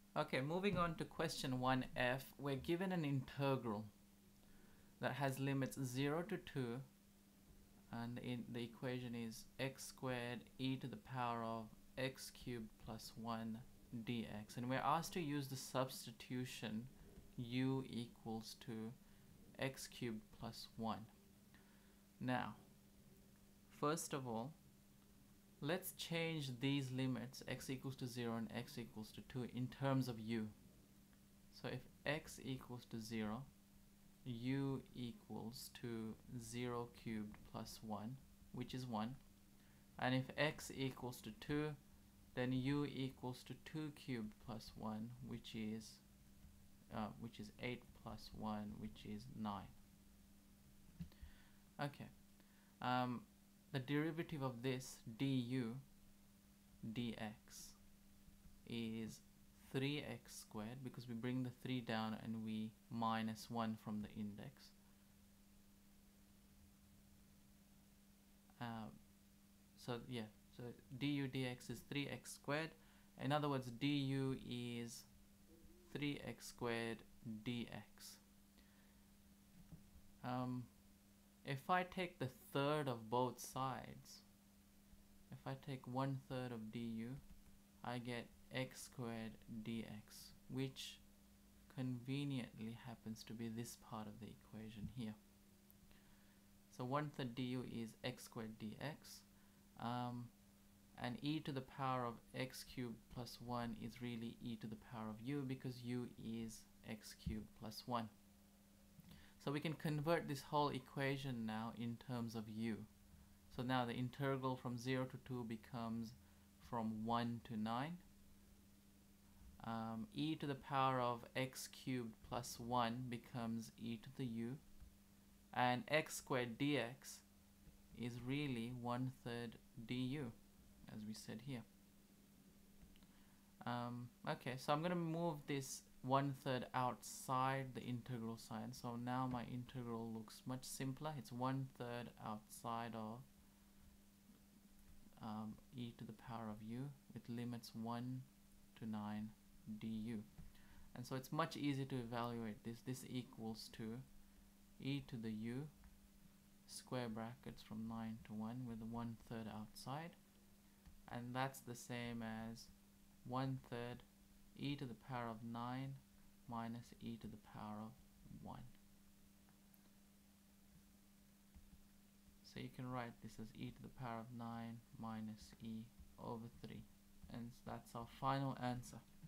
Okay, moving on to question 1f, we're given an integral that has limits 0 to 2, and the equation is x squared e to the power of x cubed plus 1 dx, and we're asked to use the substitution u equals to x cubed plus 1. Now, first of all, let's change these limits, x equals to 0 and x equals to 2, in terms of u. So if x equals to 0, u equals to 0 cubed plus 1, which is 1. And if x equals to 2, then u equals to 2 cubed plus 1, which is 8 plus 1, which is 9. Okay. The derivative of this du dx is 3x squared, because we bring the 3 down and we minus 1 from the index. So du dx is 3x squared. In other words, du is 3x squared dx. If I take the third of both sides, if I take 1/3 of du, I get x squared dx, which conveniently happens to be this part of the equation here. So 1/3 du is x squared dx, and e to the power of x cubed plus 1 is really e to the power of u, because u is x cubed plus 1. So we can convert this whole equation now in terms of u. So now the integral from 0 to 2 becomes from 1 to 9. E to the power of x cubed plus 1 becomes e to the u. And x squared dx is really 1/3 du, as we said here. Okay, so I'm going to move this 1/3 outside the integral sign. So now my integral looks much simpler. It's 1/3 outside of e to the power of u with limits 1 to 9 du. And so it's much easier to evaluate this. This equals to e to the u square brackets from 9 to 1 with 1/3 outside. And that's the same as 1/3 e to the power of 9 minus e to the power of 1. So you can write this as e to the power of 9 minus e over 3. And that's our final answer.